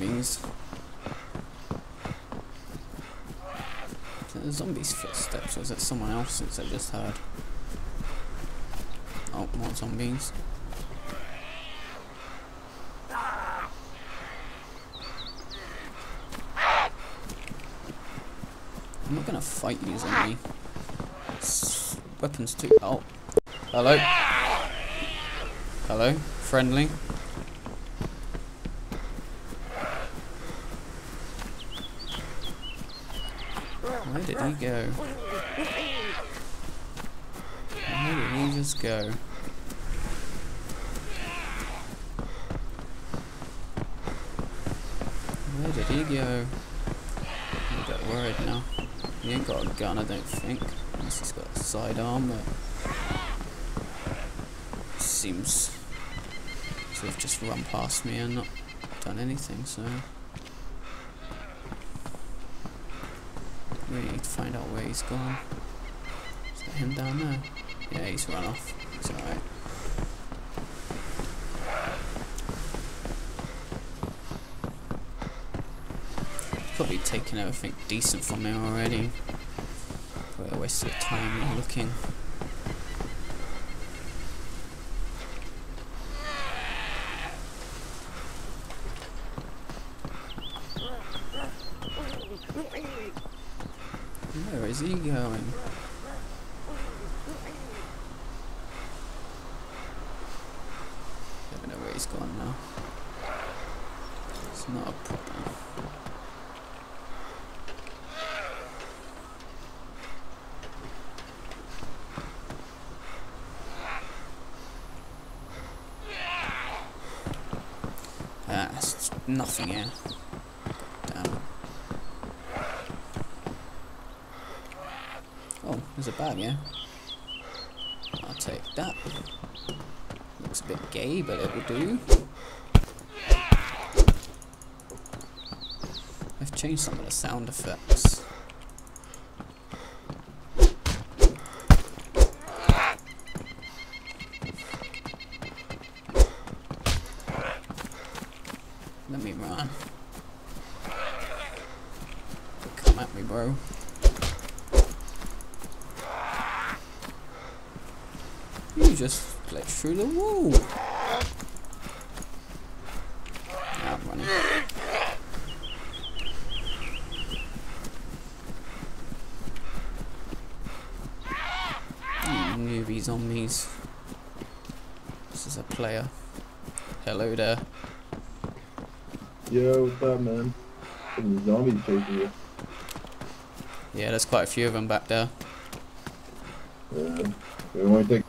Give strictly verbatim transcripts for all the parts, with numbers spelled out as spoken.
zombies. Is that the zombies' footsteps, or is it someone else's I just heard? Oh, more zombies. I'm not gonna fight you, zombie. It's weapons too. Oh, hello. Hello, friendly. Where did he go? Where did he just go? Where did he go? I'm a bit worried now. He ain't got a gun, I don't think. Unless he's got a sidearm, but seems to have just run past me and not done anything, so we need to find out where he's gone. Is that him down there? Yeah, he's run off. It's alright. Probably taken everything decent from me already. Probably a waste of time looking. Where is he going? I don't know where he's gone now. It's not a problem. Ah, it's nothing here. Damn it. Oh, there's a bag here. I'll take that. Looks a bit gay, but it will do. I've changed some of the sound effects. Let me run. Come at me, bro. You just glitched through the wall. Now I'm running. You newbie zombies. This is a player. Hello there. Yo, what's up, man? Some zombies chasing you. Yeah, there's quite a few of them back there. Yeah. We want to take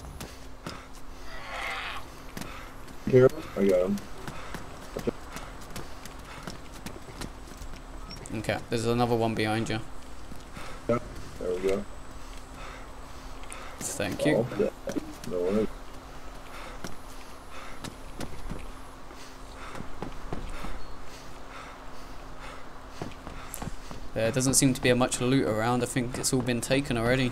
care of them? I got them. Okay, there's another one behind you. Yeah, there we go. Thank you. Oh, yeah. No worries. There doesn't seem to be much loot around. I think it's all been taken already.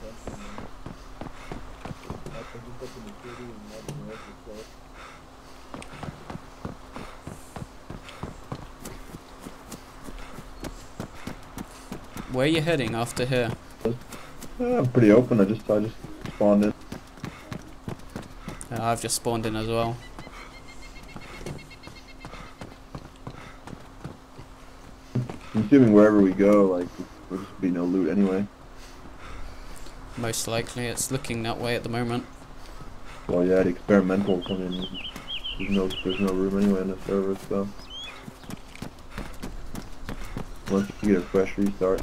Where are you heading after here? Yeah, I'm pretty open. I just I just spawned in. Uh, I've just spawned in as well. I'm assuming wherever we go, like, there'll just be no loot anyway. Most likely, it's looking that way at the moment. Well, yeah, the experimentals, I mean, there's no, there's no room anyway in the server, so. Once you get a fresh restart.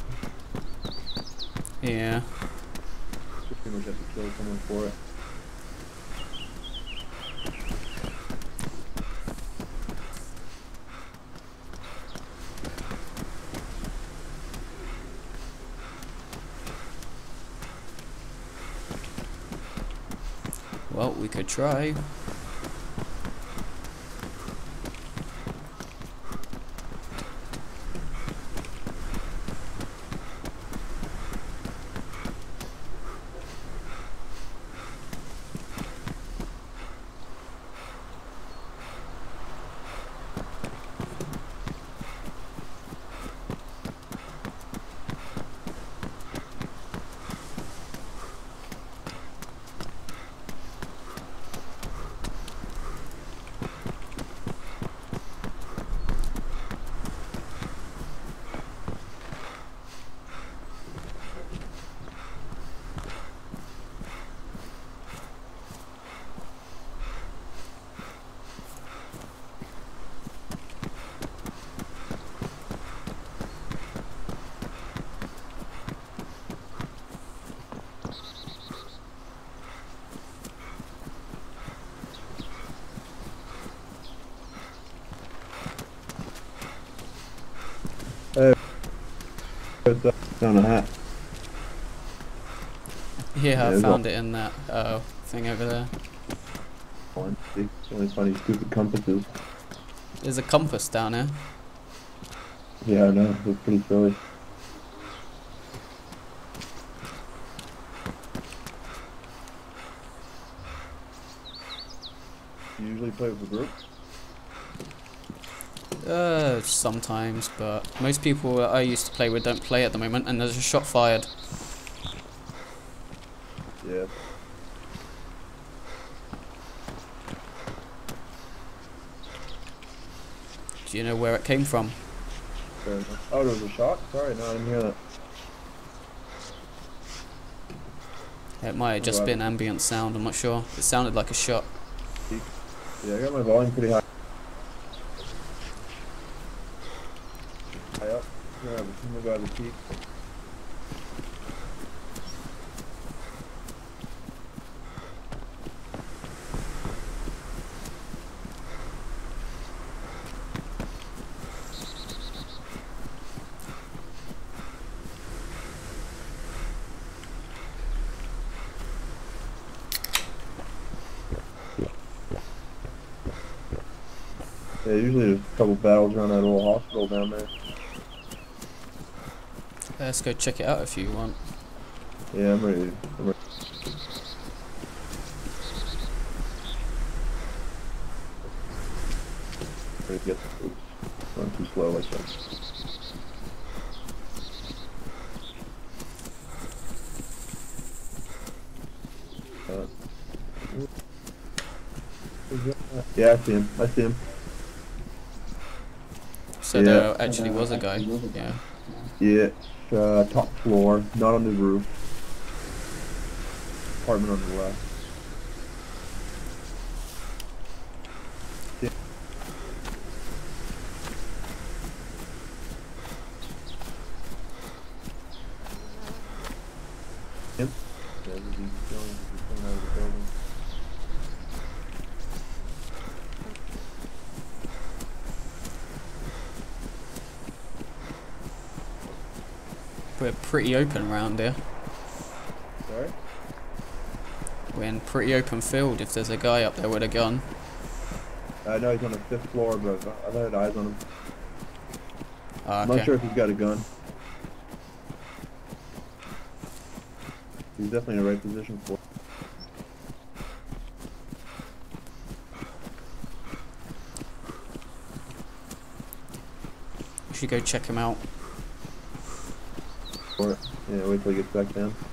Yeah. You pretty much have to kill someone for it. Well, we could try. It's uh, down a hat. Yeah, Yeah, I there's found it in that uh, thing over there. one. It's only funny stupid compasses. There's a compass down here. Yeah, I know. It's pretty silly. You usually play with a group? Uh, sometimes, but most people that I used to play with don't play at the moment, and there's a shot fired. Yeah. Do you know where it came from? Fair enough. Oh, there was a shot? Sorry, no, I didn't hear that. It might have just Right. been ambient sound, I'm not sure. It sounded like a shot. Yeah, I got my volume pretty high. High up. Yeah, but I'm gonna go have a peek. Yeah, usually there's a couple battles around that old hospital down there. Let's go check it out if you want. Yeah, I'm ready. I'm ready. Ready to get the oops. Going too slow like that. Uh, yeah, I see him. I see him. So Yeah. there actually was a guy. Yeah. Yeah, uh, top floor, not on the roof. Apartment on the left. Yeah. Yep. Yeah, he's going, he's coming out of the building. We're pretty open around here. Sorry? We're in pretty open field if there's a guy up there with a gun. I know he's on the fifth floor, but I've had eyes on him. Ah, I'm okay. not sure if he's got a gun. He's definitely in the right position for it. We should go check him out. For it. Yeah, wait till he gets back down.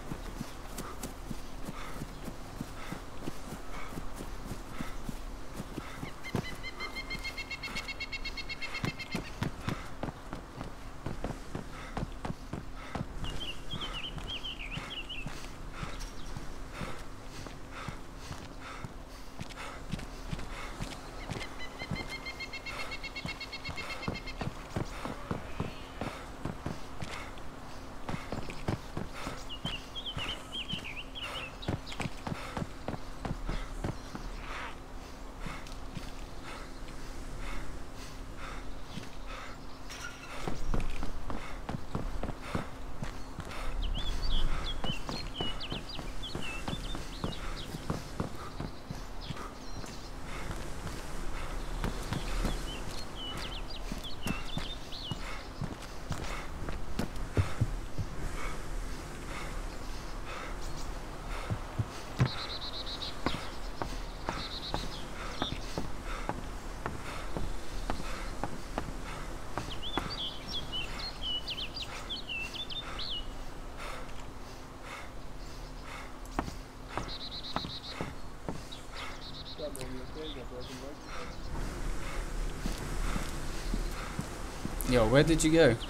Yo, where did you go?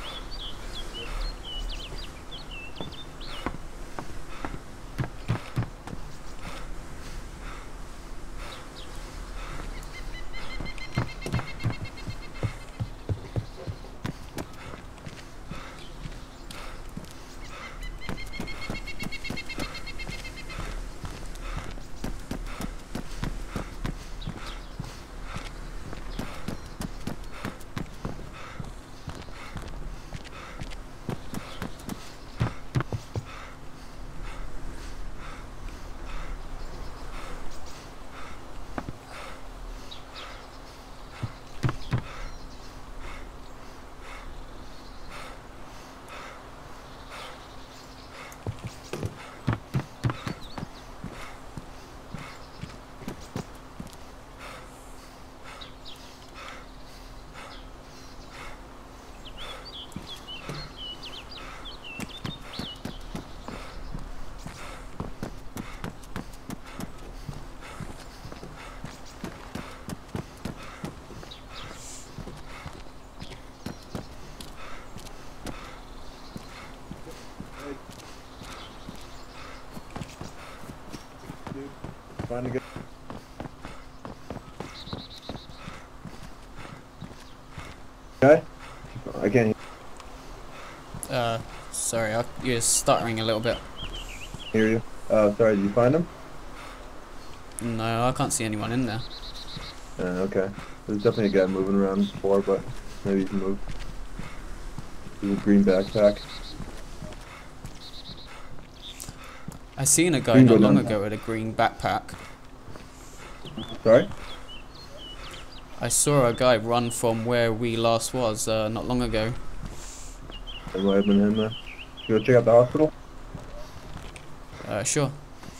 Find a good. Okay? I can't Uh, sorry, I, you're stuttering a little bit. hear you. Uh, sorry, did you find him? No, I can't see anyone in there. Uh, okay. There's definitely a guy moving around before, but maybe he can move. There's a green backpack. I seen a guy Green not go long down. ago with a green backpack. Sorry? I saw a guy run from where we last was uh, not long ago. It might have been him then. You go check out the hospital? Uh, sure.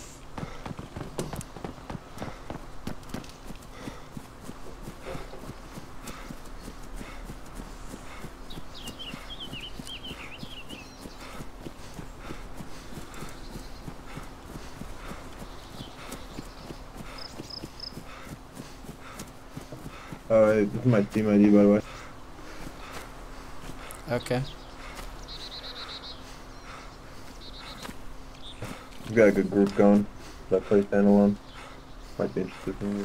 Uh, this is my Steam I D, by the way. Okay. We've got a good group going. That play standalone. Might be interested in you.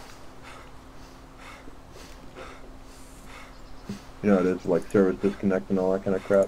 You know, it is like service disconnect and all that kind of crap.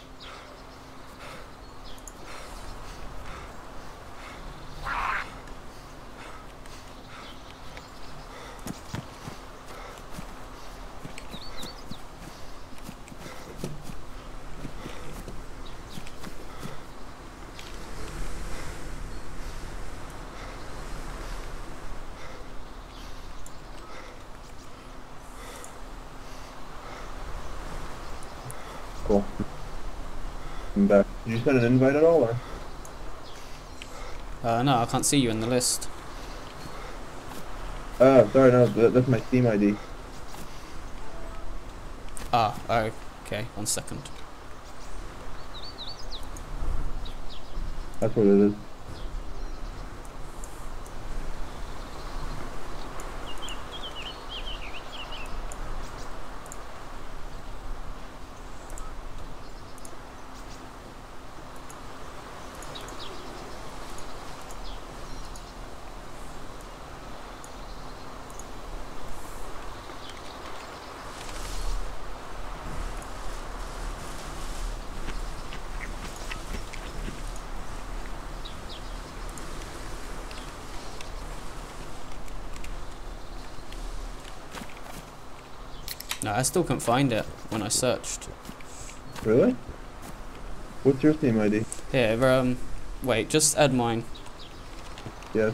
Cool. I'm back. Did you send an invite at all, or? Uh, no, I can't see you in the list. Oh, sorry, no, that, that's my Steam I D. Ah, oh, okay, one second. That's what it is. No, I still couldn't find it when I searched. Really? What's your Steam I D? Here, um, wait, just add mine. Yes.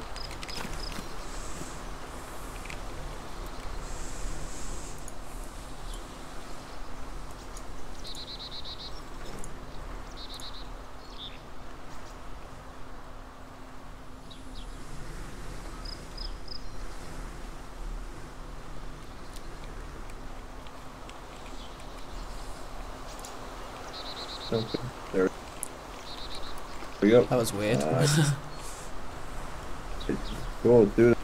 Sounds good. There we go. That was weird. Uh, cool, let's do it.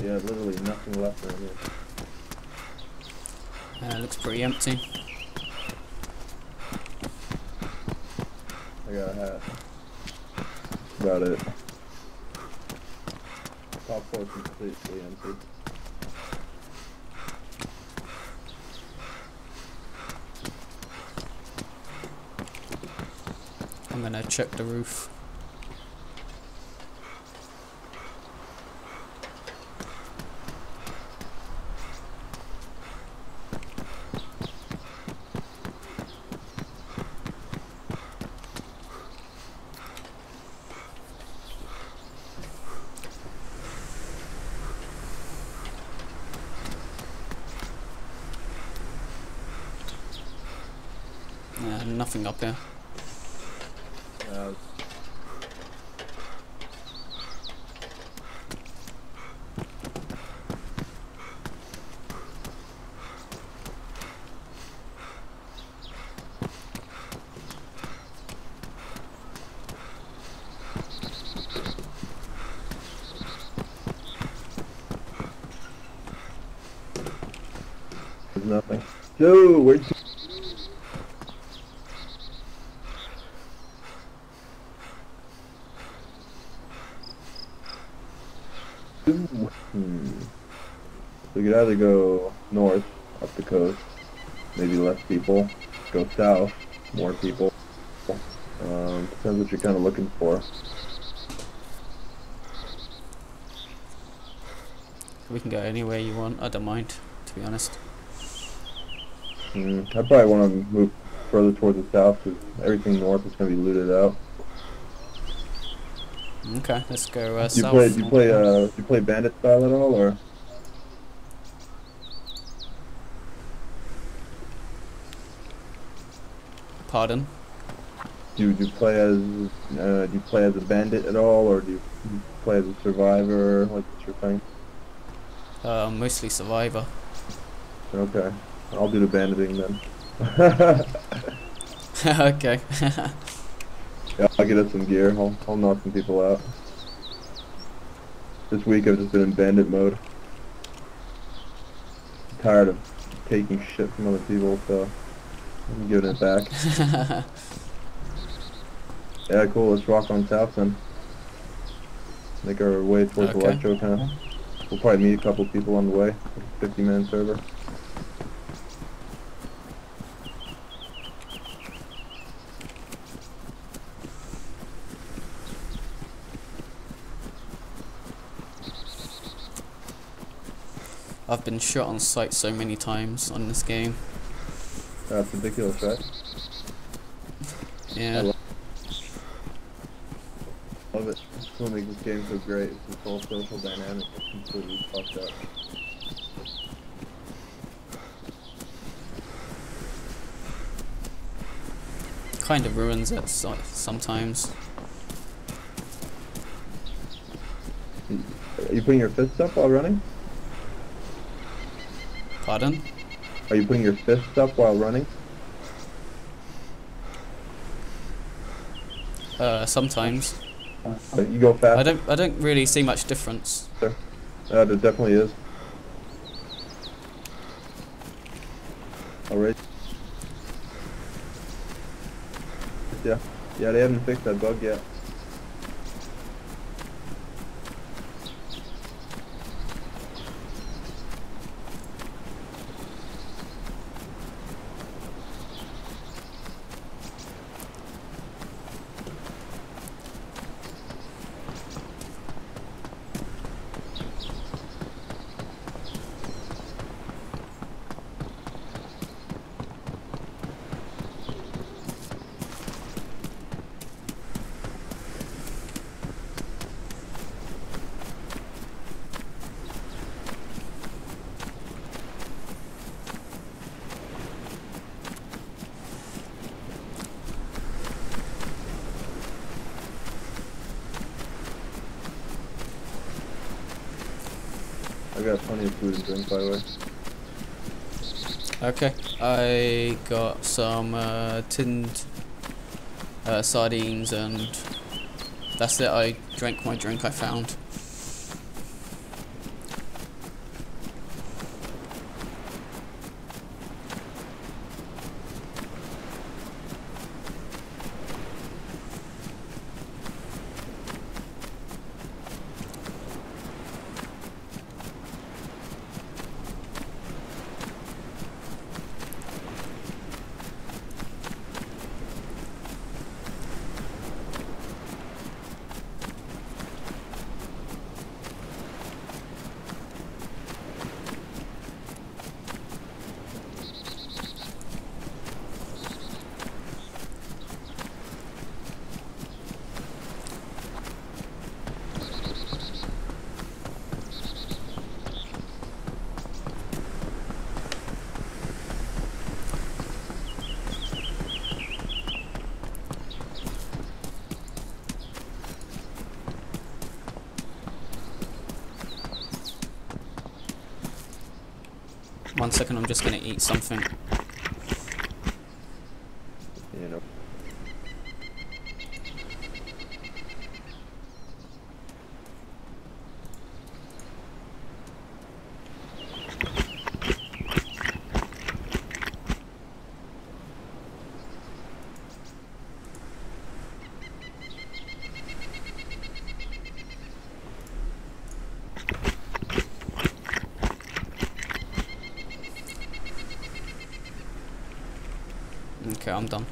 Yeah, literally nothing left around here. Uh, looks pretty empty. I got a hat. That's about it. Top floor is completely empty. I'm gonna check the roof. Uh, nothing up here. Uh, there's nothing. Dude, where'd you... Hmm. We could either go north, up the coast, maybe less people. Go south, more people. Um, depends what you're kind of looking for. We can go anywhere you want. I don't mind, to be honest. Hmm. I probably want to move further towards the south because everything north is going to be looted out. Okay, let's go uh, Do you south. play? Do you play? Uh, do you play bandit style at all, or? Pardon? Do you, do you play as uh, do you play as a bandit at all, or do you play as a survivor? Like, what's your thing? Uh, mostly survivor. Okay, I'll do the banditing then. Okay. Yeah, I'll get us some gear. I'll I'll knock some people out. This week I've just been in bandit mode. I'm tired of taking shit from other people, so I'm giving it back. Yeah, cool. Let's rock on south then. Make our way towards Okay. Electro, kind of. We'll probably meet a couple people on the way. fifty man server. I've been shot on sight so many times on this game. That's ridiculous, right? Yeah. love, love it. That's what makes this game so great. It's this whole social dynamic that's completely fucked up. Kind of ruins it so sometimes. Are you putting your fists up while running? Pardon? Are you putting your fists up while running? Uh, sometimes. Uh, You go fast. I don't. I don't really see much difference. Uh, there definitely is. Alright. Yeah. Yeah, they haven't fixed that bug yet. I got plenty of food and drink, by the way. Okay. I got some uh, tinned uh, sardines and that's it. I drank my drink I found. One second, I'm just gonna eat something. You know. Okay, I'm done.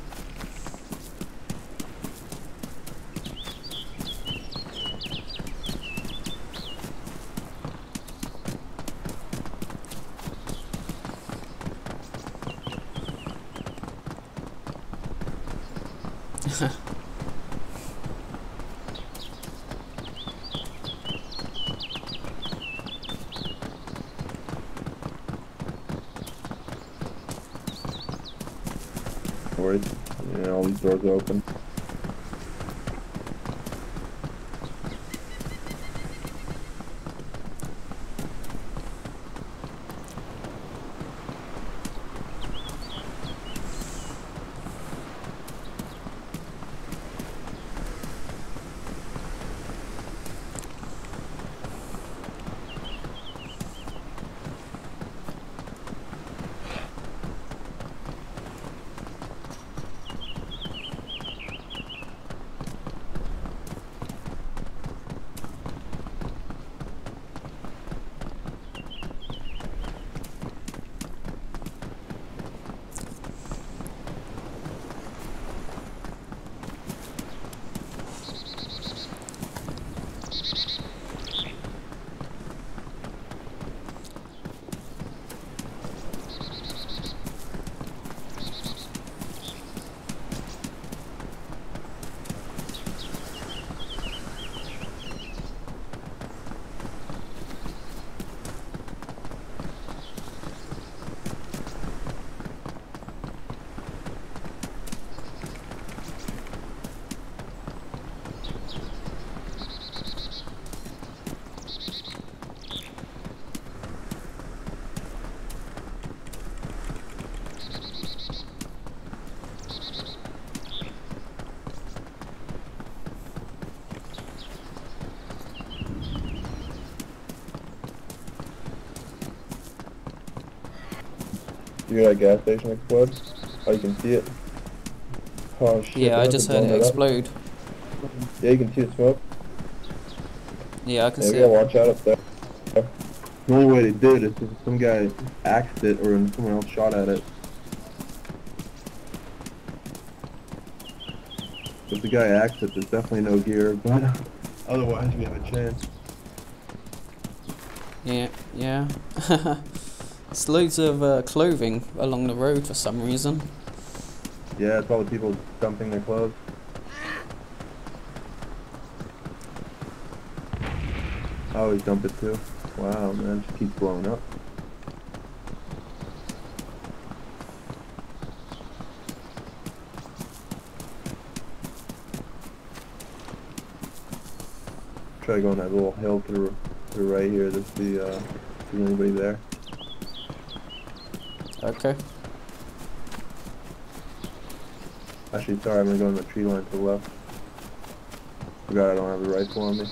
Worries. Yeah, all these doors are open. You hear that gas station explode? Oh, you can see it. Oh shit. Yeah, I they just must have heard it blown up. explode. Yeah, you can see the smoke. Yeah, I can Yeah, see we gotta it. watch out up there. The only way they did is if some guy axed it or someone else shot at it. If the guy axed it, there's definitely no gear, but otherwise we have a chance. Yeah, yeah. There's loads of uh, clothing along the road for some reason. Yeah, it's all the people dumping their clothes. I always dump it too. Wow, man, it just keeps blowing up. Try to go on that little hill to the, to the right here to see uh, if there's anybody there. Okay. Actually, sorry, I'm gonna go on the tree line to the left. Forgot I don't have the rifle on me.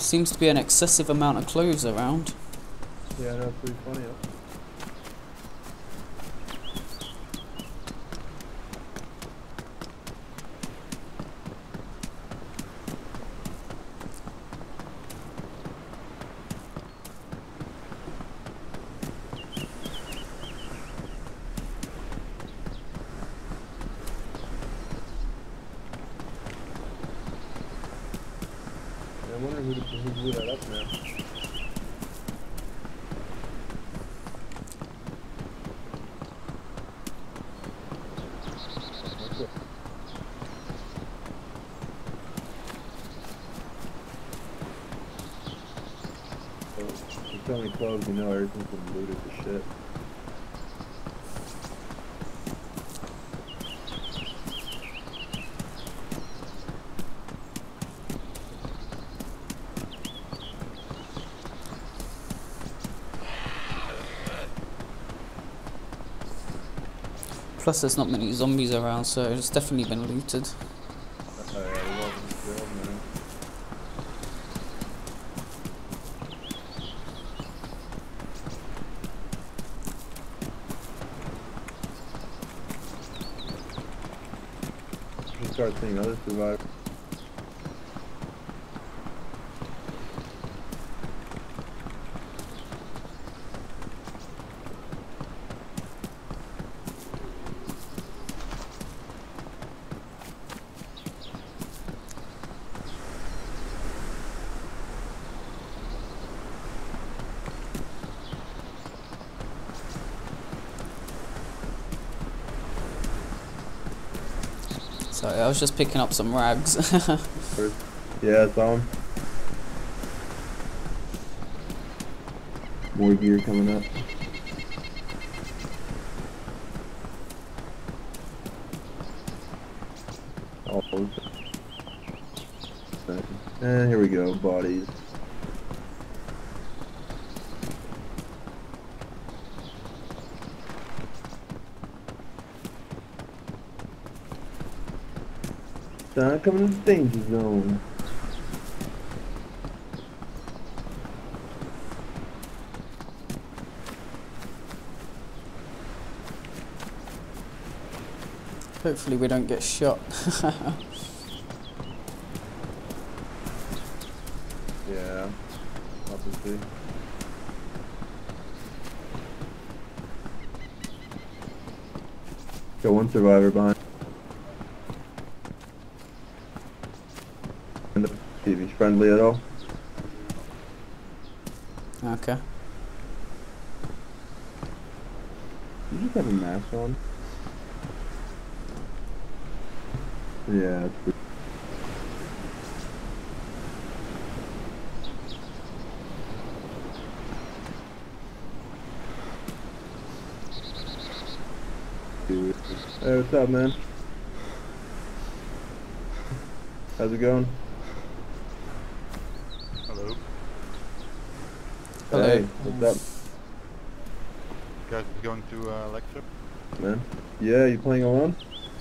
seems to be an excessive amount of clothes around. Yeah, that's pretty funny. Huh? I wonder who, who blew that up now. So, you tell me clothes, you know everything's been looted to shit. Plus there's not many zombies around, so it's definitely been looted. Oh yeah, it wasn't killed, man. You start seeing other survivors. Sorry, I was just picking up some rags. Yeah, it's on. More gear coming up. Oh, and here we go, bodies. Time coming to the danger zone. Hopefully we don't get shot. Yeah, obviously. Got one survivor behind. See if he's friendly at all. Okay. You just have a mask on. Yeah, it's pretty. Hey, what's up, man? How's it going? Hello. Hello. Hey, what's up, Guys, is going to uh, lecture? man? Yeah, you playing alone?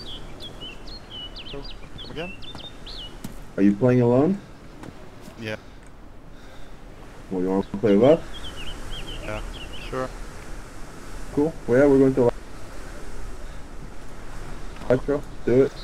So, come again? Are you playing alone? Yeah. Well, you want to play with us? Yeah. Sure. Cool. Well, yeah, we're going to Electro. Do it.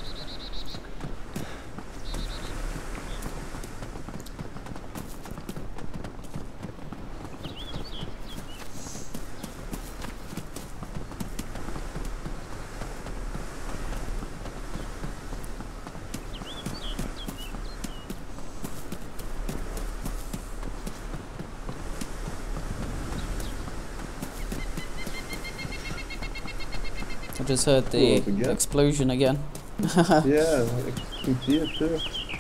I just heard the Cool, again. explosion again. Yeah, I can see it too.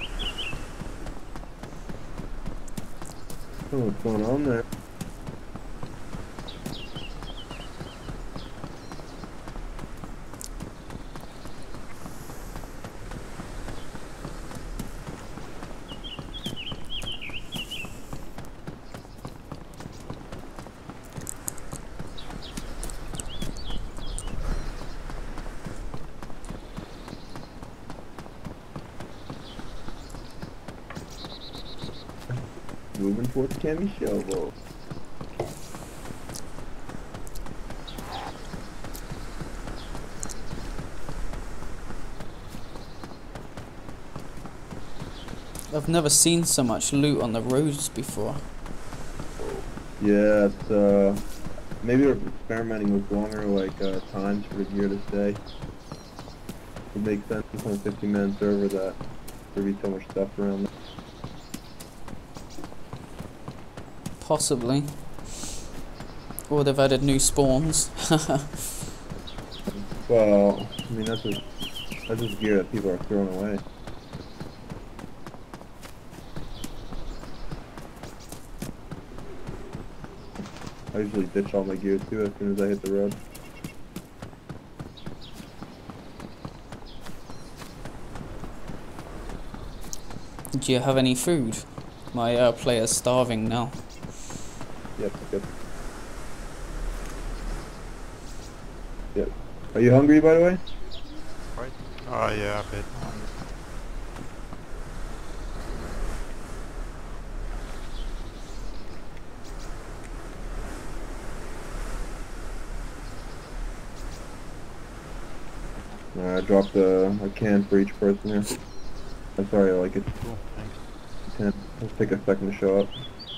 I don't know what's going on there. moving towards Cammy Shovel. I've never seen so much loot on the roads before. Yeah, it's, uh, maybe they're experimenting with longer, like, uh, times for the gear to stay. It makes sense on a fifty man server that there'd be so much stuff around there. Possibly. Or they've added new spawns. Well, I mean, that's just, that's just gear that people are throwing away. I usually ditch all my gear too as soon as I hit the road. Do you have any food? My uh, player's starving now. Yep, yep. Yep. Are you hungry, by the way? Right? Oh yeah, a bit. Uh, I dropped a, a can for each person here. I'm sorry, I like it. Cool, thanks. Ten. Let's take a second to show up.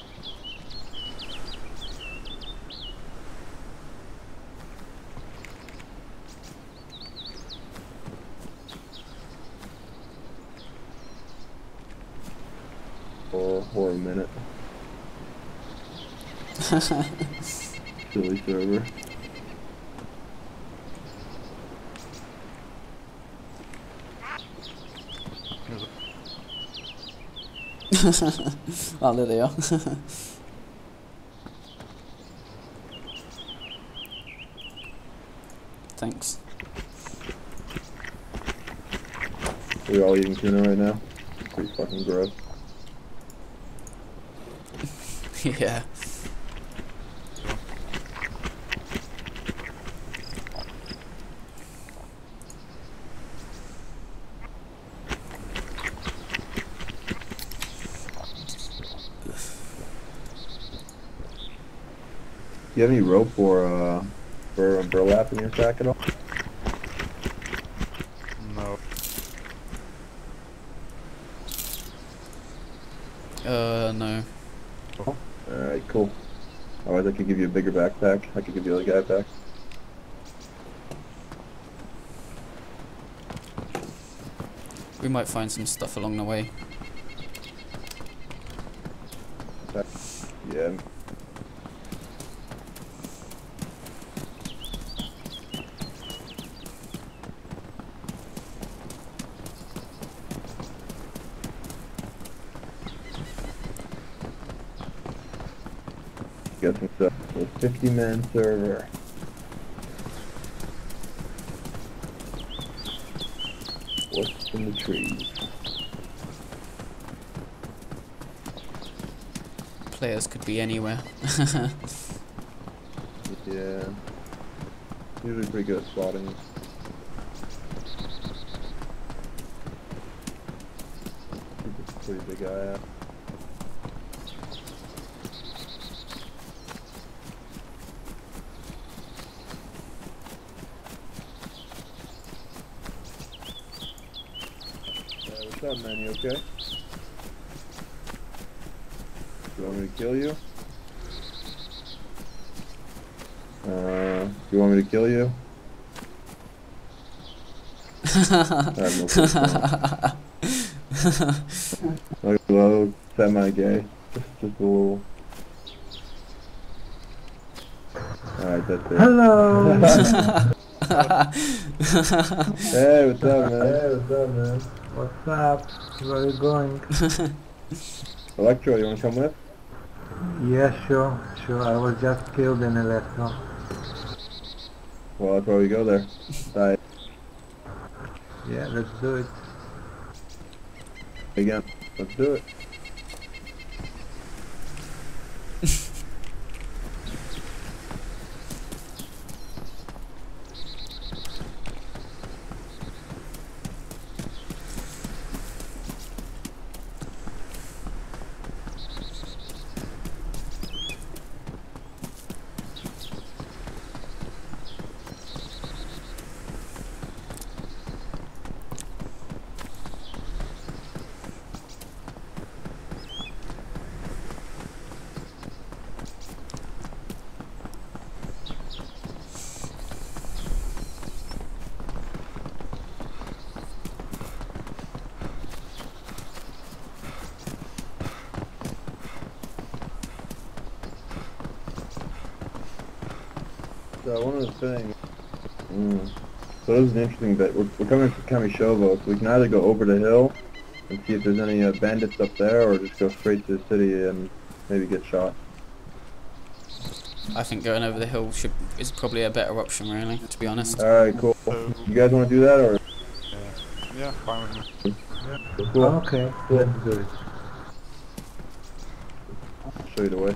For, for a minute. Silly server. Oh, there they are. Thanks. We're all eating tuna right now. Pretty fucking gross. Yeah. Do you have any rope or uh, for burlap in your sack at all? No. Uh, no. Alright, cool. Otherwise I could give you a bigger backpack. I could give you a guy back. We might find some stuff along the way. Yeah. Got some stuff. So fifty man server. What's in the trees? Players could be anywhere. Yeah. Usually pretty good at spotting. He's a pretty big guy out. What's up, man? You okay? You want me to kill you? Uh, you want me to kill you? I have no clue. Like a little semi-gay. Just, just a little. Alright, that's it. Hello! Hey, what's up, man? Hey, what's up, man? What's up? Where are you going? Electro, you wanna come with? Yeah, sure, sure. I was just killed in Electro. Well, that's why we go there. Bye. Yeah, let's do it. Again, let's do it. So one of the things. Mm, so this is an interesting bit. We're, we're coming from Kamishovo, so we can either go over the hill and see if there's any uh, bandits up there, or just go straight to the city and maybe get shot. I think going over the hill should is probably a better option, really, to be honest. Alright, cool. So, You guys want to do that, or? yeah, yeah, fine with me. Cool. Okay, let's do it. I'll show you the way.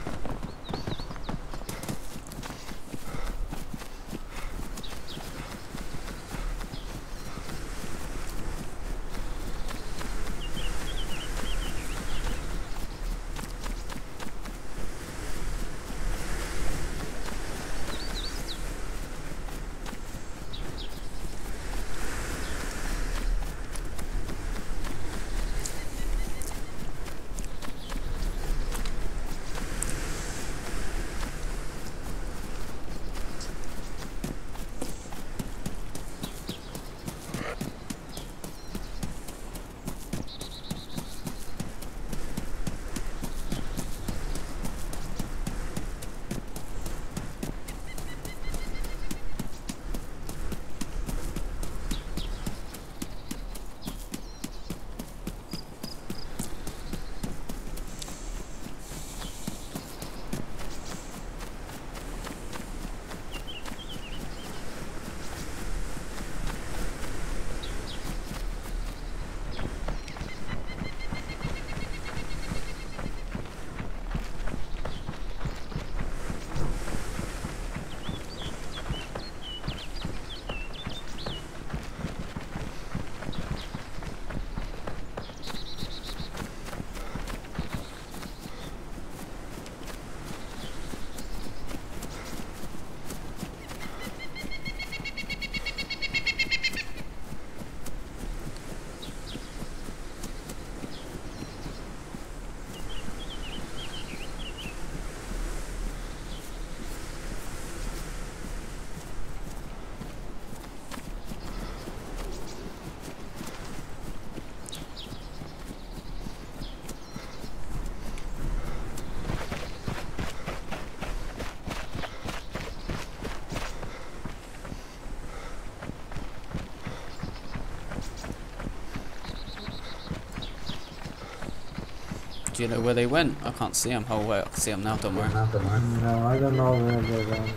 Do you know where they went? I can't see them. Oh wait, I can see them now, don't worry. No, I don't know where they went.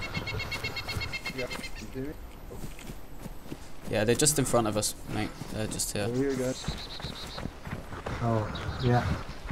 Yeah, you see me? Yeah, they're just in front of us, mate. They're just here. Over here, guys. Oh, yeah.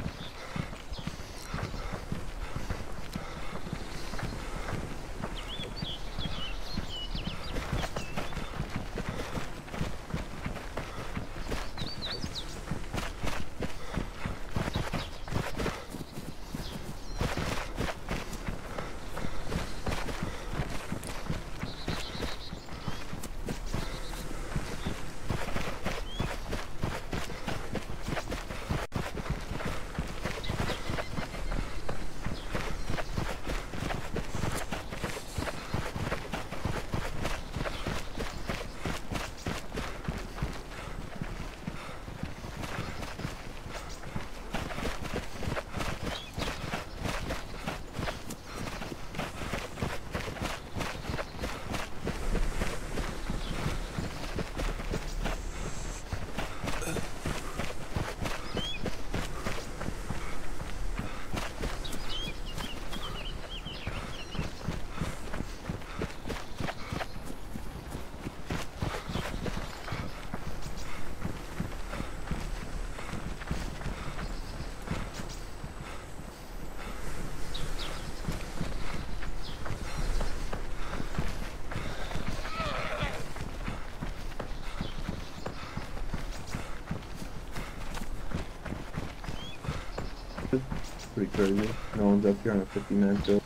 Pretty crazy. No one's up here on a fifty man field.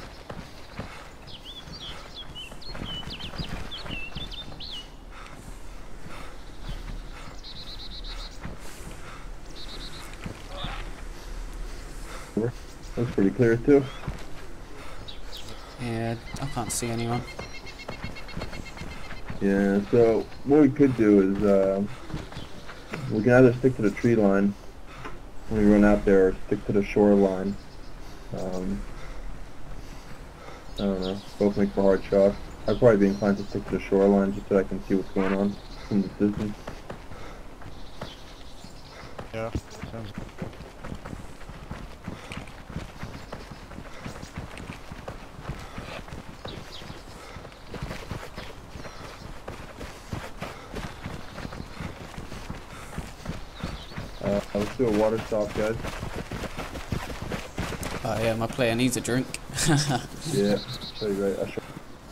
Looks pretty clear too. Yeah, I can't see anyone. Yeah, so what we could do is uh, we can either stick to the tree line when we run out there, or stick to the shoreline. Um, don't know. Both make for hard shots. I'd probably be inclined to stick to the shoreline just so I can see what's going on from the distance. Yeah, sounds good. Uh, let's do a water stop, guys. Oh yeah, my player needs a drink. Yeah, show you right. I'll show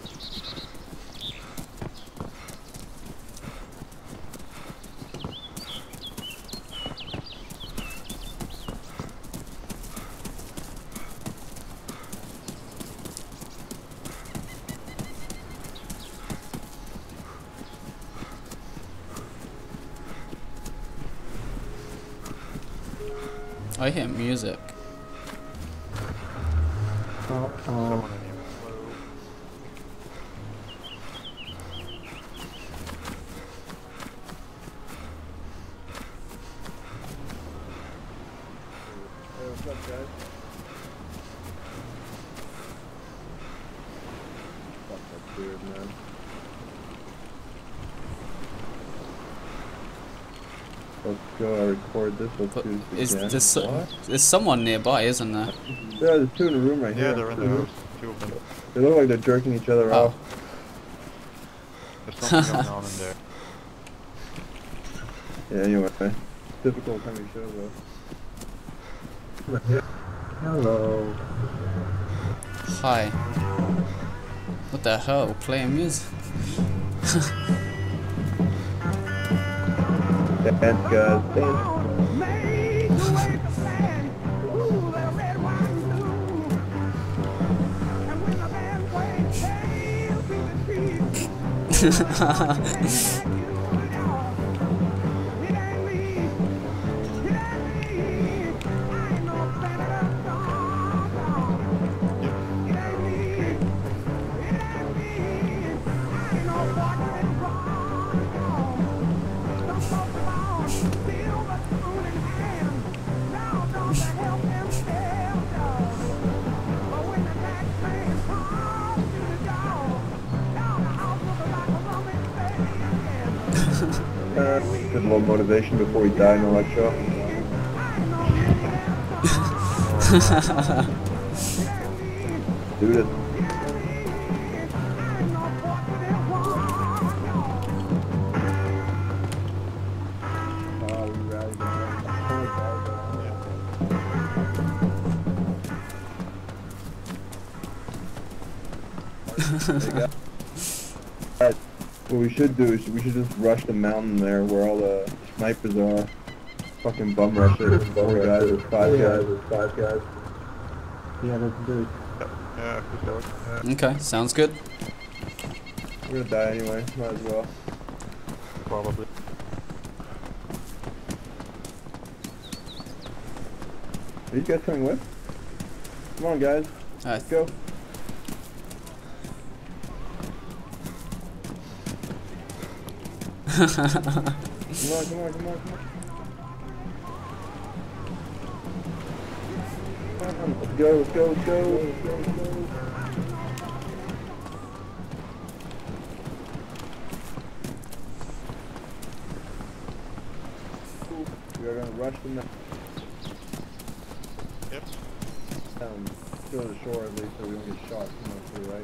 I hear music. Uh-oh. Someone in here. Hey, what's up, guys? Fuck, that's weird, man. Let's go, I record this, let's But do this is again. there's, so, What? there's someone nearby, isn't there? Yeah, there's two in the room right here. Yeah, they're in the Two. house. Two of them. They look like they're jerking each other Oh. off. There's something going on in there. Yeah, anyway. Typical coming show, though. Hello. Hi. What the hell? Playing music? Dance, guys. Dance. Uh, get a little motivation before we die and all that show. Do this. Oh, we rallied again. Guys, what we should do is we should just rush the mountain there where all the snipers are. Fucking bum rush it. Four guys or five guys or five guys. Yeah, let's do it. Yeah, good going. Yeah, Okay, sounds good. We're gonna die anyway, might as well. probably. Are you guys coming with? Come on, guys. Uh, Let's go. Come on, come on, come on, come on, come on. Come on, let's go, let's go, let's go, let's go, let's go. We are gonna rush them Yep. down to the shore at least so we don't get shot. You know, to the right.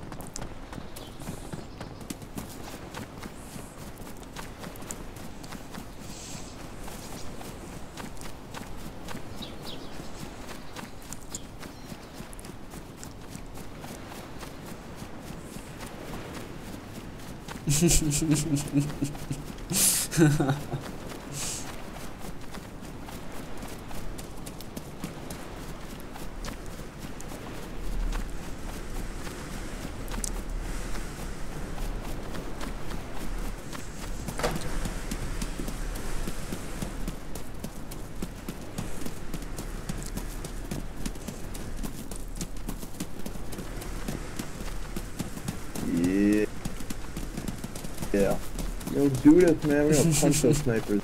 Yeah. Yeah. Yo, do this, man. We're gonna punch those snipers.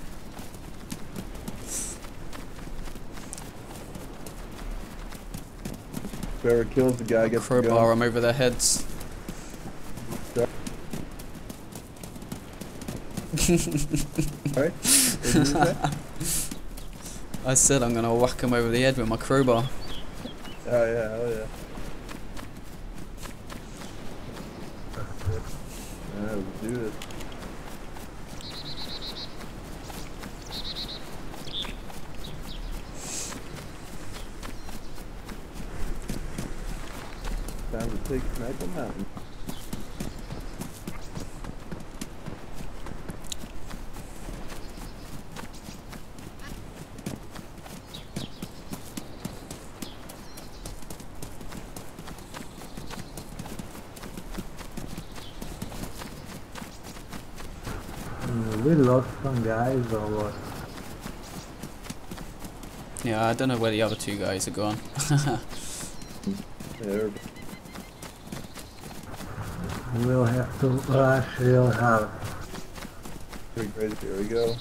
Whoever kills the guy gets the Crowbar gun. them over their heads. Alright? What did you say? I said I'm gonna whack him over the head with my crowbar. Oh yeah, hell yeah. Alright, let's do this. Time to take Sniper Mountain. Mm, we lost some guys or what? Yeah, I don't know where the other two guys are gone. Yeah, We'll have to rush real hard. pretty crazy. Here we go.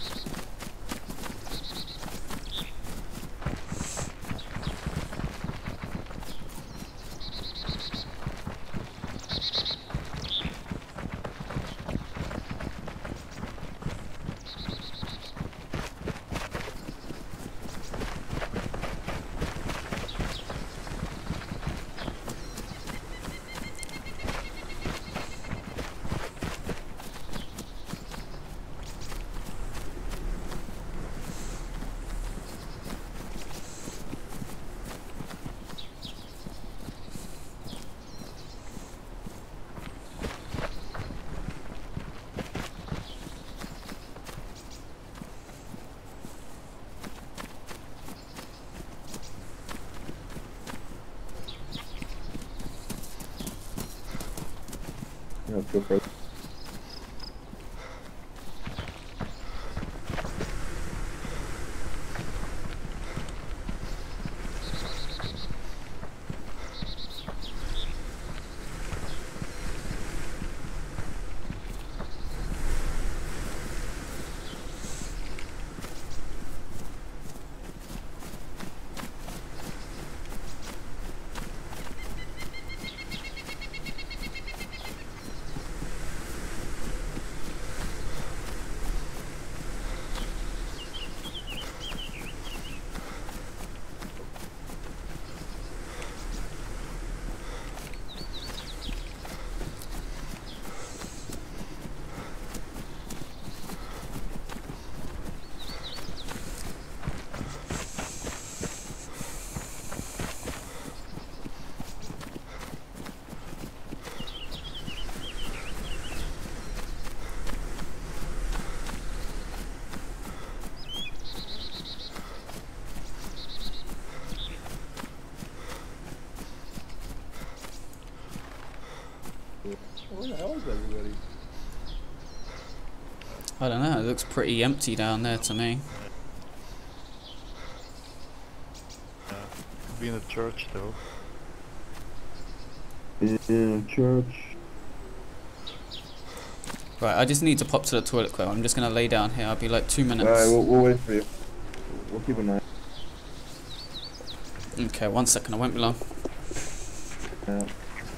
Yeah, let's go for it. Where the hell is everybody? I don't know, it looks pretty empty down there to me. Uh, could be in the church though. In church. Right, I just need to pop to the toilet quick. I'm just gonna lay down here. I'll be like two minutes. Alright, we'll, we'll wait for you. We'll keep an eye. Okay, one second. I won't be long. Yeah.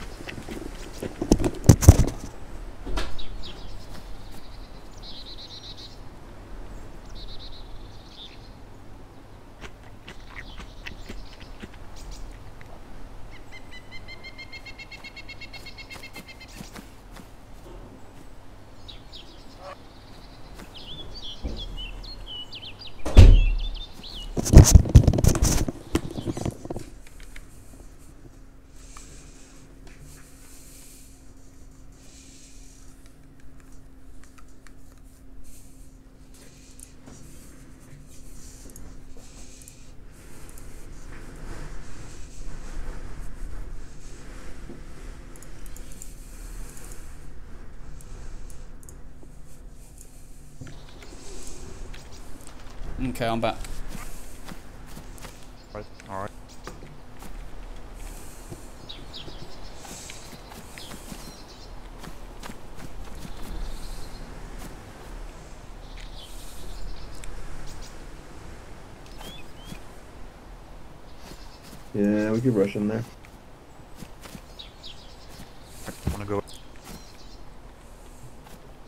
Okay, I'm back. Right, alright. Yeah, we keep rushing there.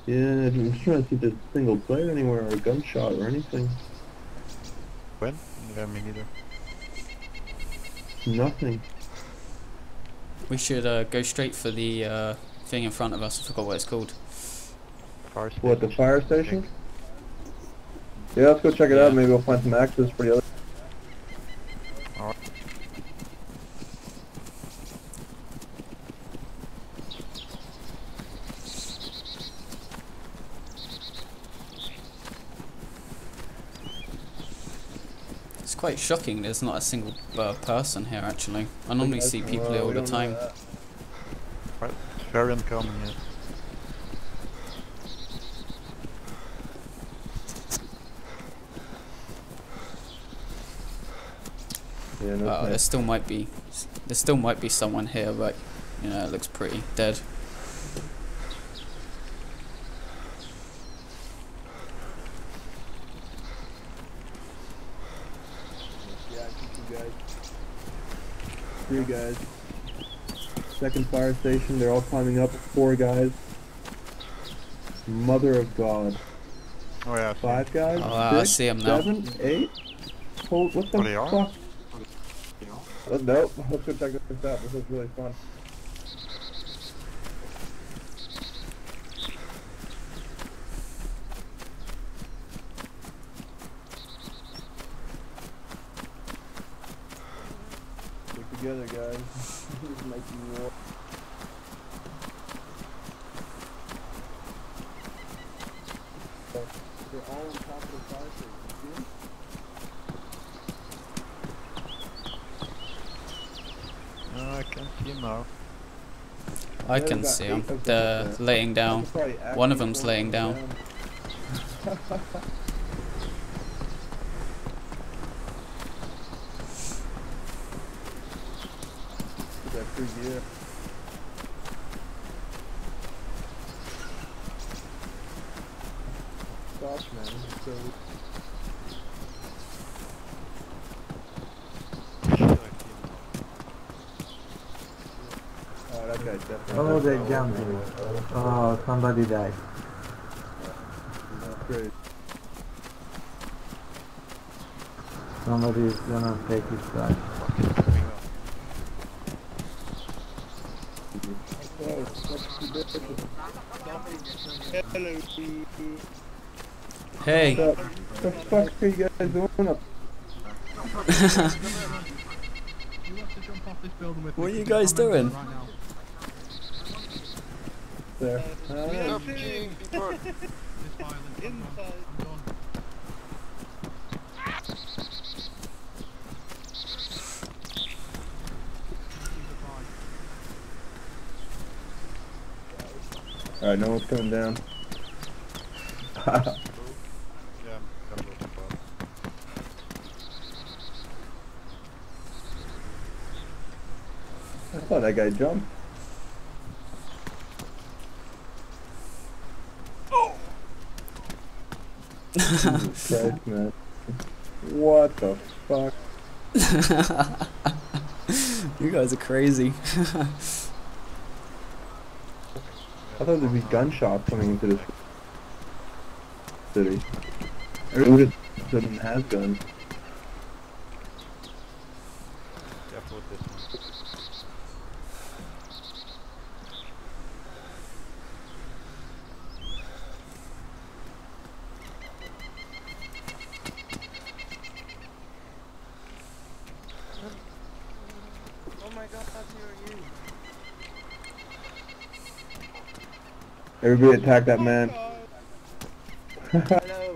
Yeah, I'm just trying to see if there's a single player anywhere or a gunshot or anything. When? Yeah, me neither. Nothing. We should uh, go straight for the uh, thing in front of us. I forgot what it's called. Fire What, the station, fire I station? think. Yeah, let's go check it Yeah. out. Maybe we'll find some access for the other. Alright. It's quite shocking there's not a single uh, person here actually. I normally see people here all the time. Right. It's very uncommon, yes. Yeah, no Oh, there snakes. still might be, there still might be someone here, but you know it looks pretty dead. Yeah, I see two guys. Three guys. Second fire station, they're all climbing up. Four guys. Mother of God. Oh yeah, I see. Five guys? Oh, I six, see 'em now. Seven? Eight? Hold, what the Oh, they are? fuck? Uh, nope. Let's go check this out. This is really fun. Stick together, guys. This is making war. They're all on top of the fire station. See 'em? No, I can't see him now. I Yeah, can there's see about them. eight of them They're up there. laying down. That's probably One of actually them's one laying down. That free gear. Gosh, man, this is so. Oh, that guy's definitely. Oh, they jumped me. Oh, somebody died. That's great. Somebody is gonna take his side. Hey, What the fuck are you guys doing up what are you guys doing? there? Stop Uh, being people. Alright, no one's coming down. Yeah, I'm gonna go for it. I thought that guy jumped. Jesus Christ, man. What the fuck? You guys are crazy. I thought there'd be gunshots coming into this city. Everybody just doesn't has guns. Careful with this one. Oh my god, who are you? Everybody attack that man. Hello.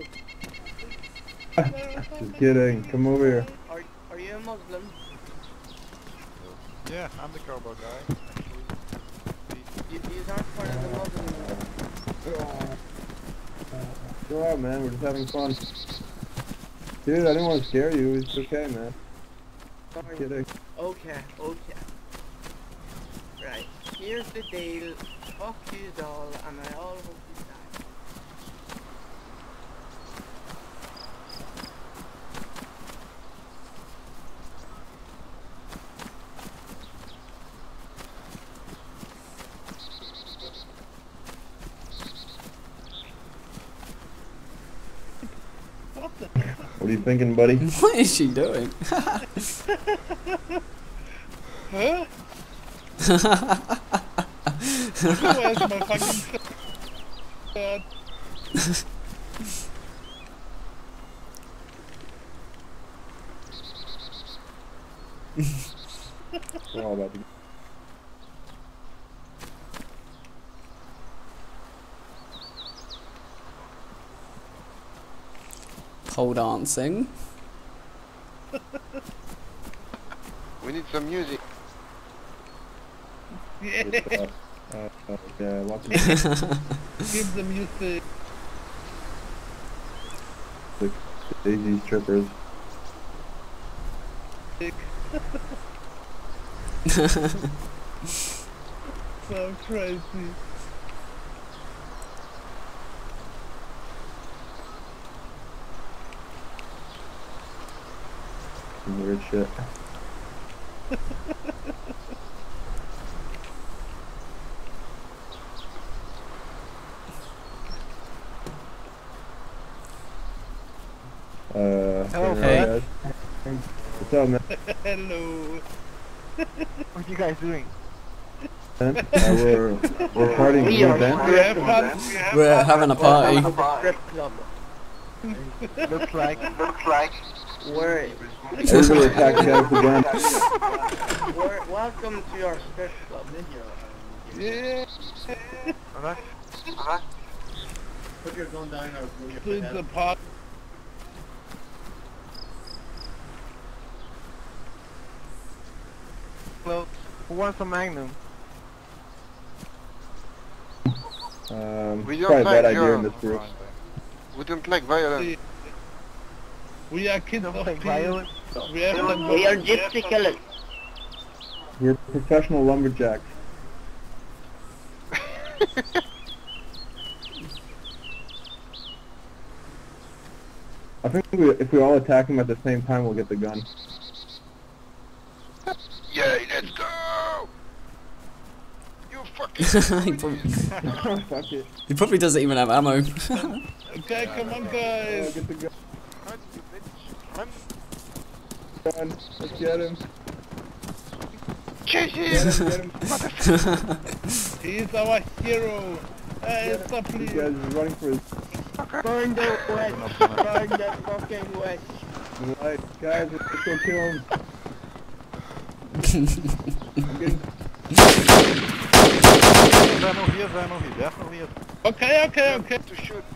Just kidding. Come over here. Are, are you a Muslim? Yeah, I'm the cowboy guy, actually. You, you aren't part of the Muslim. Chill out, man. We're just having fun. Dude, I didn't want to scare you. It's okay, man. Sorry. Kidding. Okay, okay. Right, here's the deal. Fuck you all, and I all hope you die. What are you thinking, buddy? What is she doing? Huh? Where's my fucking God? We're all about to go. Pole dancing. We need some music. Yeah. Uh, uh, yeah, lots of Give the music. DayZ strippers. So crazy. Some weird shit. Uh, Hello, hey. Fred. Guys. What's up, man? Hello. What you guys doing? Uh, we're we're partying We in are the band. we have fun. We're having a party. Strip club. Looks like. Looks like. Where? Everybody attack the guy with the gun. Where? Welcome to your strip club. Yeah. Alright. Put your gun down or move your head. The pot. Well, who wants a Magnum? Um, We it's don't probably a bad like idea your- in this group. We don't like violence. We are kids of like peace. violence. We have to We are gypsy killers. We're professional lumberjacks. I think we, if we all attack him at the same time, we'll get the gun. Yay, let's go! You fucking. he, probably, Fuck it. he probably doesn't even have ammo. Okay, come on, Uh, guys. get the gun. Run, you bitch. Run. Gun. Let's get him. Chase Get him! him. Get him. He's our hero. Hey, stop, This please. guy's running for his Burn the witch. Burn the fucking witch. life. Guys, let's go kill him. I'm getting. Zijn nog hier, zijn nog hier, blijf nog hier. Okay, okay, okay. To shoot.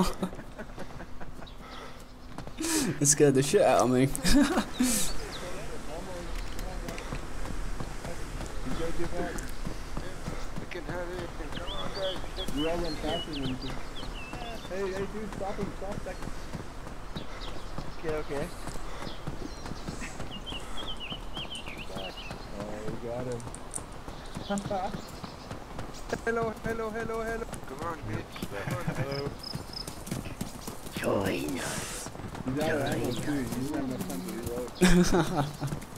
It scared the shit out of me. We can hurry. Come on, guys. We all run faster than him. Hey, hey, dude, stop him, stop that. Okay, okay. Oh, we got him. Hello, hello, hello, hello. Come on, bitch. Come on. Hello. Join us. He's out of ammo too. He doesn't have enough time to reload.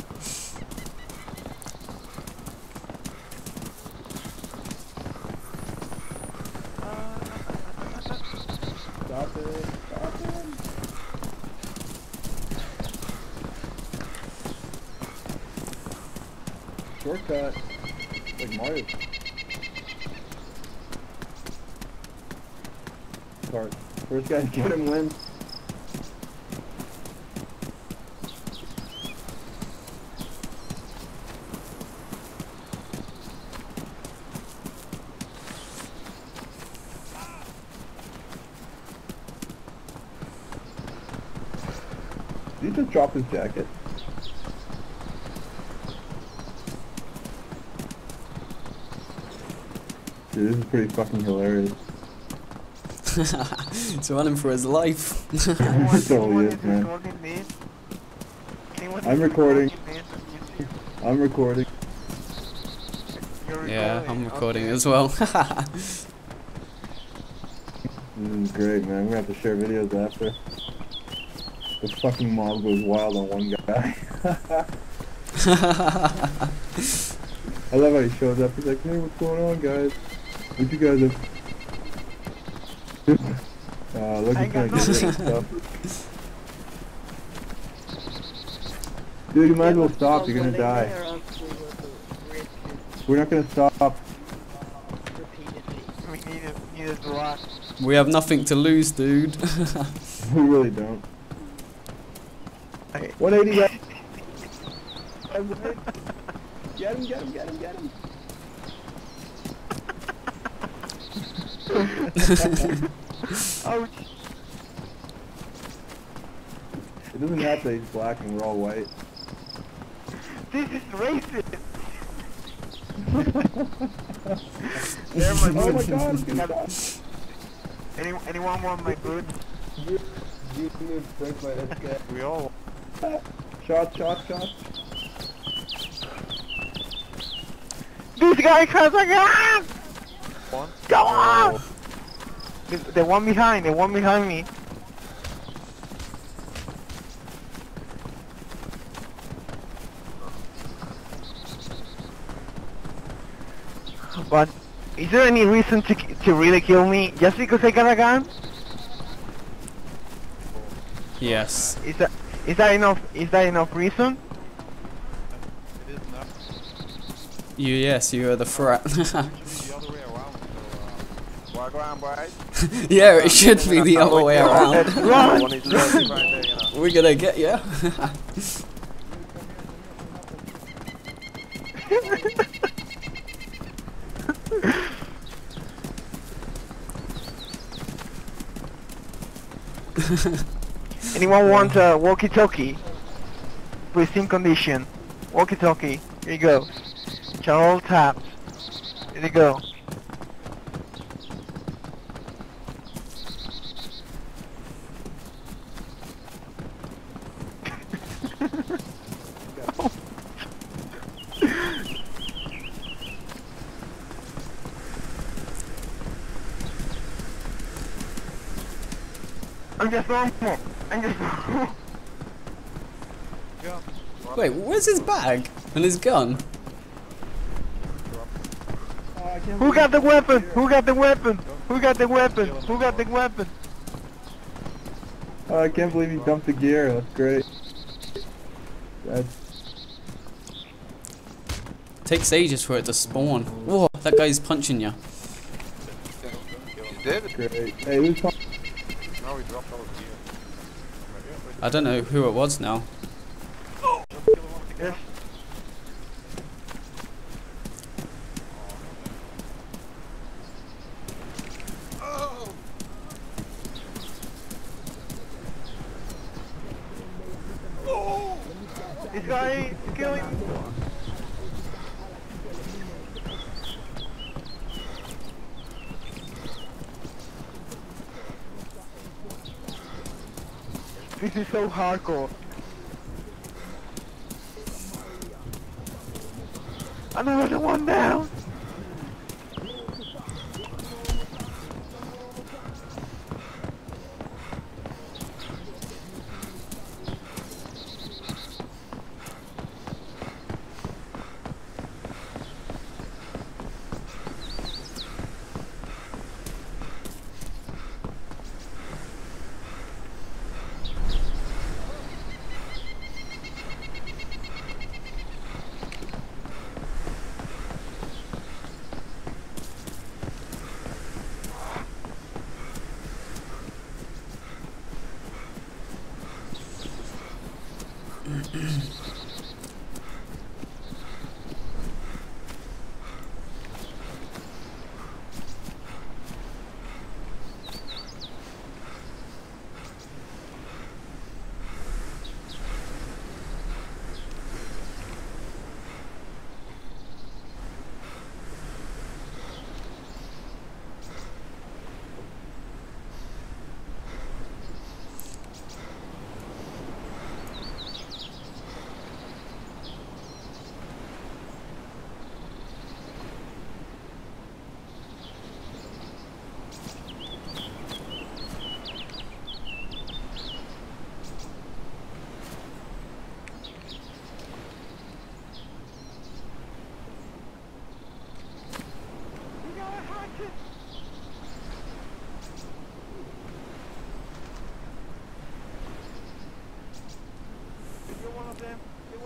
Stop it, stop him. Shortcut. Like Mario. Part. First guy to get him wins. Did he just drop his jacket? Dude, this is pretty fucking hilarious. He's running for his life. It totally is, man. I'm recording. I'm recording. Yeah, I'm recording as well. This is great, man. We're gonna have to share videos after. The fucking mob goes wild on one guy. I love how he shows up. He's like, hey, what's going on, guys? What you guys have? Uh, look, I he's trying to got get rid of stuff. Dude, you might as well but stop. You're gonna somewhere die. or else we will do risk it We're not gonna stop. repeatedly. We need it, need it to rock. We have nothing to lose, dude. We really don't. Hey. one eighty. Get him, get him, get him, get him, get him. Ouch! It doesn't have to. He's black and we're all white. This is racist! They're my Oh my boots. god, I'm gonna die. Any, anyone want my boots? You, you can break my head. We all. Shot, shot, shot. This guy has a gun! One. Come on! The, the one behind, the one behind me. But is there any reason to to really kill me just because I got a gun? Yes. Is that is that enough? Is that enough reason? It is not. You, yes, you are the threat. It should be the other way around. So, uh, walk around, boys. Yeah, it should be the other way around. Let's run! One is left behind there, you know. We're gonna get you. Anyone want a walkie-talkie? Pristine condition. Walkie-talkie. Here you go. Channel taps. Here you go. I'm just normal. I'm just normal. Yeah. Wait, where's his bag and his gun? Who got the weapon? Who got the weapon? Who got the weapon? Who got the weapon? Oh, I can't believe he dumped the gear. That's great. That's Takes ages for it to spawn. Whoa, that guy's punching you. He's dead. great. Hey, who's pump? Now he dropped all his gear. I don't know who it was now. Yes. This guy is killing me. This is so hardcore. Another one down.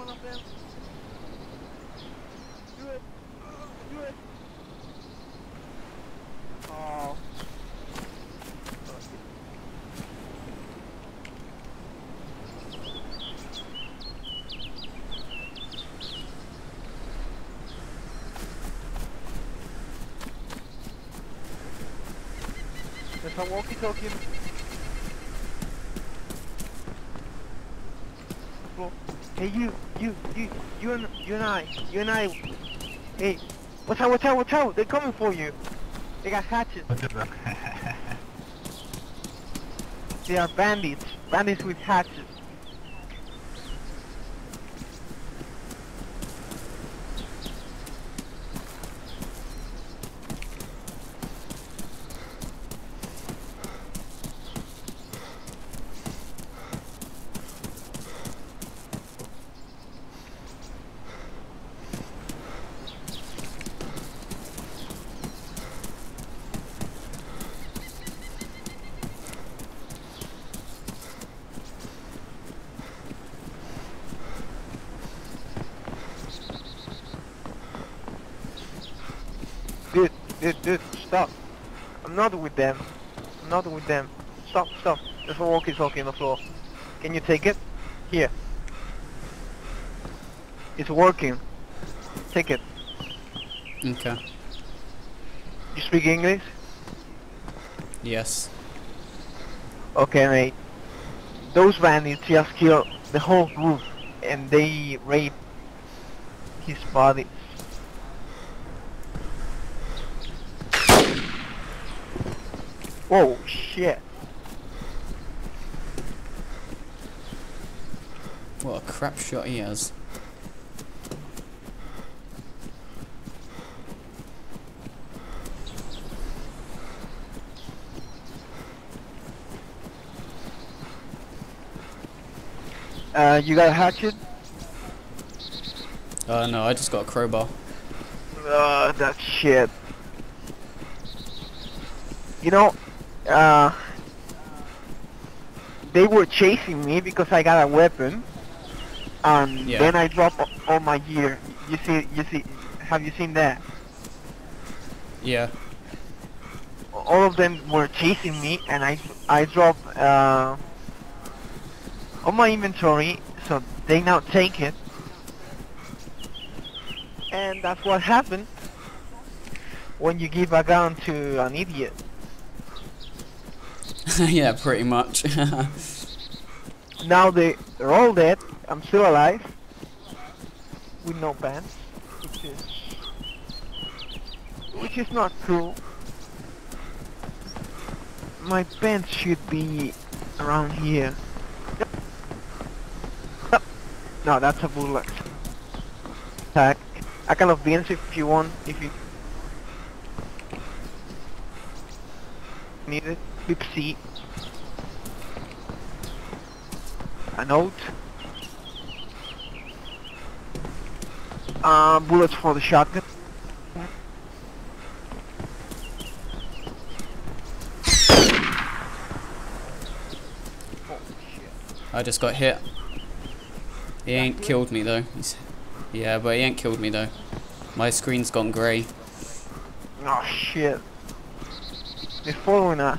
one of them. Do it. Do it. Oh. There's a walkie-talkie. Well, hey, you, you, you, you and you and I, you and I. Hey, watch out, watch out, watch out! They're coming for you. They got hatchets. They are bandits, bandits with hatchets. Dude, dude, dude, stop. I'm not with them. I'm not with them. Stop, stop. There's a walkie-talkie on the floor. Can you take it? Here. It's working. Take it. Okay. You speak English? Yes. Okay, mate. Those bandits just killed the whole group and they raped his body. Whoa, shit. What a crap shot he has. Uh, you got a hatchet? Uh, no, I just got a crowbar. Uh, that shit. You know, uh, they were chasing me because I got a weapon, and Yeah. then I dropped a- all my gear. You see, you see, have you seen that? Yeah. All of them were chasing me, and I, I dropped, uh, all my inventory, so they now take it. And that's what happened when you give a gun to an idiot. Yeah, pretty much. Now they, they're all dead. I'm still alive. With no pants. Which is... Which is not cool. My pants should be around here. Yep. Yep. No, that's a bullet. Attack. I can have beans if you want, if you need it. Bip C. A note. Uh, bullets for the shotgun. Oh shit. I just got hit. He ain't killed me though. He's, yeah, but he ain't killed me though. My screen's gone grey. Oh shit. They're following us.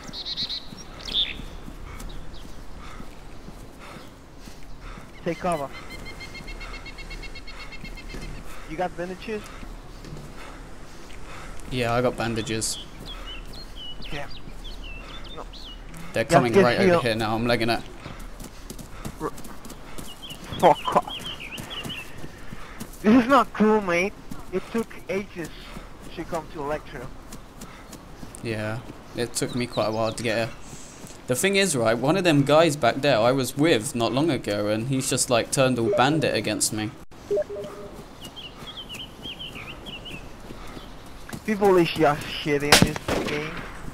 Take cover. You got bandages? Yeah, I got bandages. Yeah. No. They're coming get right healed. over here now. I'm legging it. Fuck off. This is not cool, mate. It took ages to come to a lecture. Yeah, it took me quite a while to get here. The thing is, right, one of them guys back there I was with not long ago, and he's just like turned all bandit against me. People is just shit in this game.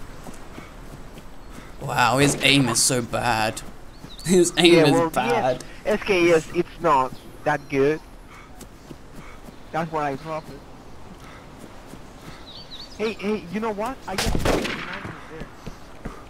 Wow, his aim is so bad. His aim Yeah, is well, bad. yes, S K S, it's not that good. That's why I dropped it. Hey, hey, you know what? I just saw the sniper there.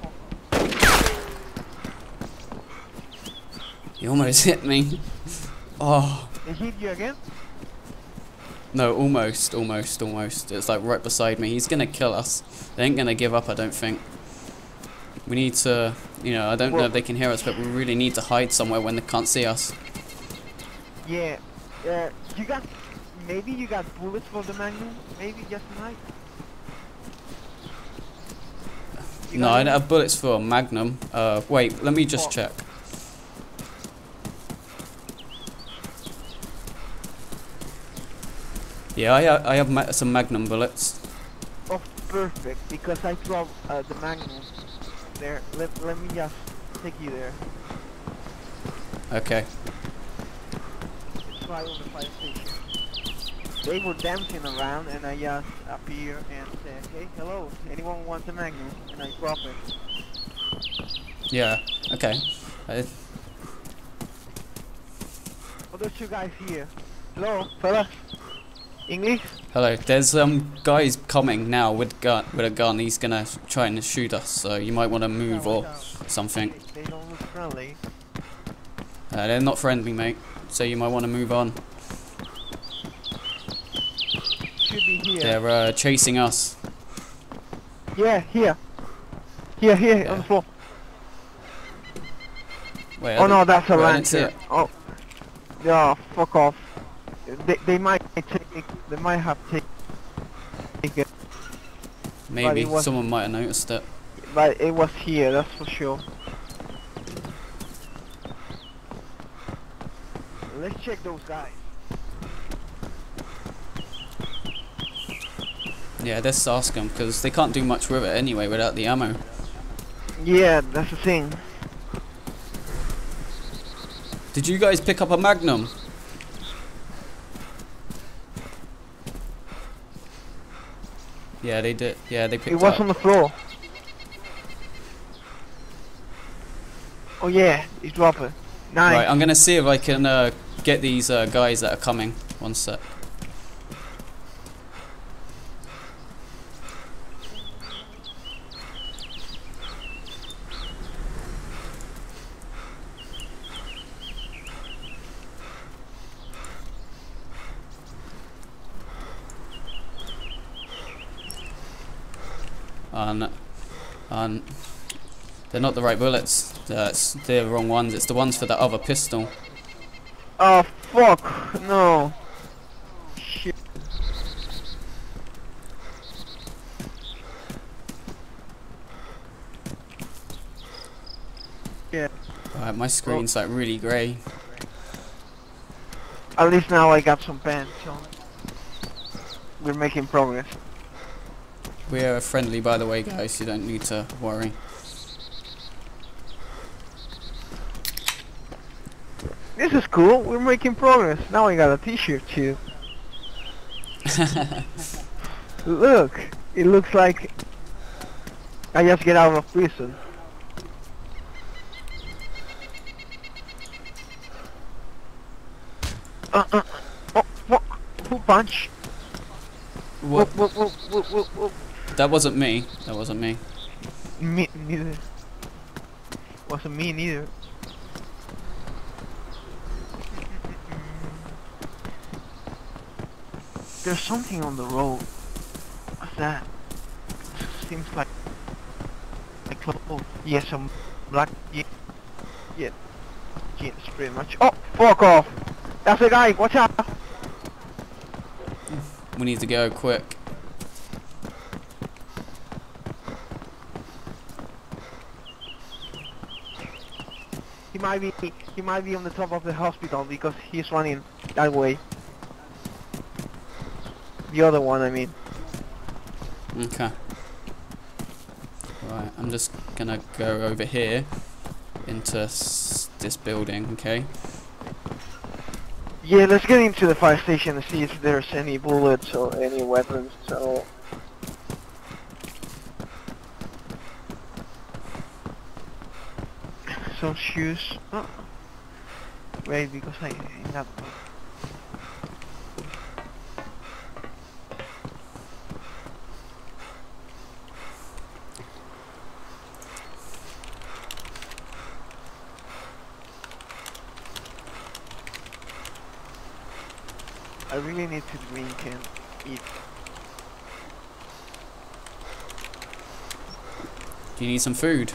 He almost hit me. Oh. They hit you again? No, almost, almost, almost. It's like right beside me. He's gonna kill us. They ain't gonna give up, I don't think. We need to, you know, I don't know if they can hear us, but we really need to hide somewhere when they can't see us. Yeah. Uh, you got, maybe you got bullets for the Magnum? Maybe just tonight? You No, got I any? don't have bullets for a Magnum. Uh, wait, let me just Oh. check. Yeah, I, ha I have ma some Magnum bullets. Oh, perfect, because I dropped uh, the Magnum there. Let, let me just take you there. Okay. It's right on the fire station. They were dancing around and I just appear and say, hey, hello, anyone want a Magnum? And I drop it. Yeah, okay. I, Oh, there's two guys here. Hello, fellas. English? hello, there's um guys coming now with gun with a gun. He's gonna try and shoot us, so you might want to move Yeah, or watch out. something. They, they don't look friendly. Uh, they're not friendly, mate. So you might want to move on. Should be here. They're uh, chasing us. Yeah, here. Here, here, Yeah. on the floor. Wait, Oh I no, don't- that's a wait, I didn't see rancher. it. Oh, yeah, fuck off. They, they might take, they might have taken it, Maybe it was- someone might have noticed it. but it was here, that's for sure. Let's check those guys. Yeah, let's ask them because they can't do much with it anyway without the ammo. Yeah, that's the thing. Did you guys pick up a Magnum? Yeah, they did. Yeah, they picked It was up. on the floor. Oh yeah, he dropped it. Nice. Right, I'm gonna see if I can uh, get these uh, guys that are coming. One sec. And, and they're not the right bullets. That's they're the wrong ones. It's the ones for the other pistol. Oh fuck, no. Shit. Yeah, Right, my screen's like really grey. at least now I got some pants on. We're making progress. We're friendly, by the way, guys. You don't need to worry. This is cool, we're making progress. Now I got a t-shirt too. Look, it looks like I just get out of prison. Uh, uh, oh, what? Who punched? What? Whoop, whoop, whoop, whoop, whoop. That wasn't me. That wasn't me. Me neither. Wasn't me neither. There's something on the road. What's that? Seems like like clothes. Yeah, some black. Yeah, yeah. Jeans, pretty much. Oh, fuck off! That's a guy. Watch out! We need to go quick. He might be. He might be on the top of the hospital because he's running that way. The other one, I mean. Okay. Right, I'm just gonna go over here into s this building. Okay. Yeah, let's get into the fire station and see if there's any bullets or any weapons. So. Some shoes. Oh. Wait, because I in that. I really need to drink and eat. Do you need some food?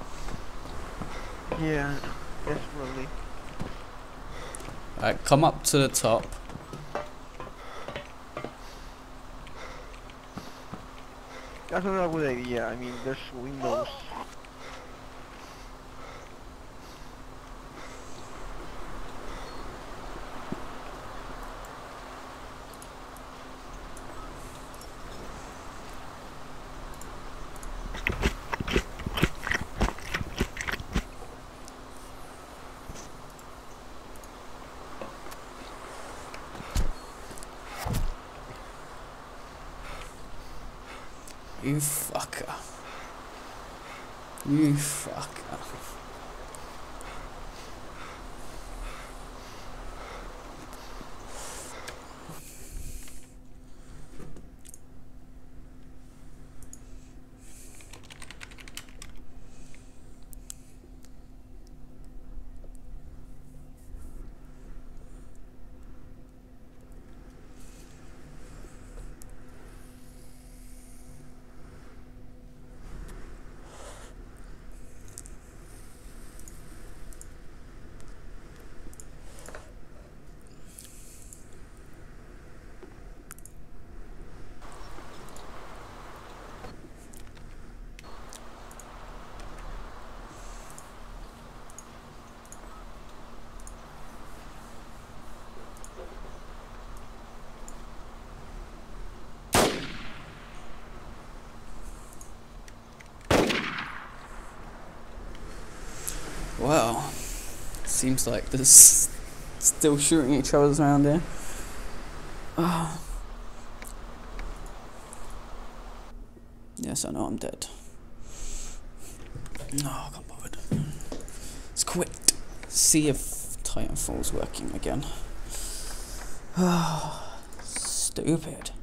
Yeah, desperately. Alright, come up to the top. That's not a good idea. I mean, there's windows. You fucker. You fucker. Well, seems like there's still shooting each other around here. Oh. Yes, I know I'm dead. No, I can't bother. Let's quit. See if Titanfall's working again. Stupid.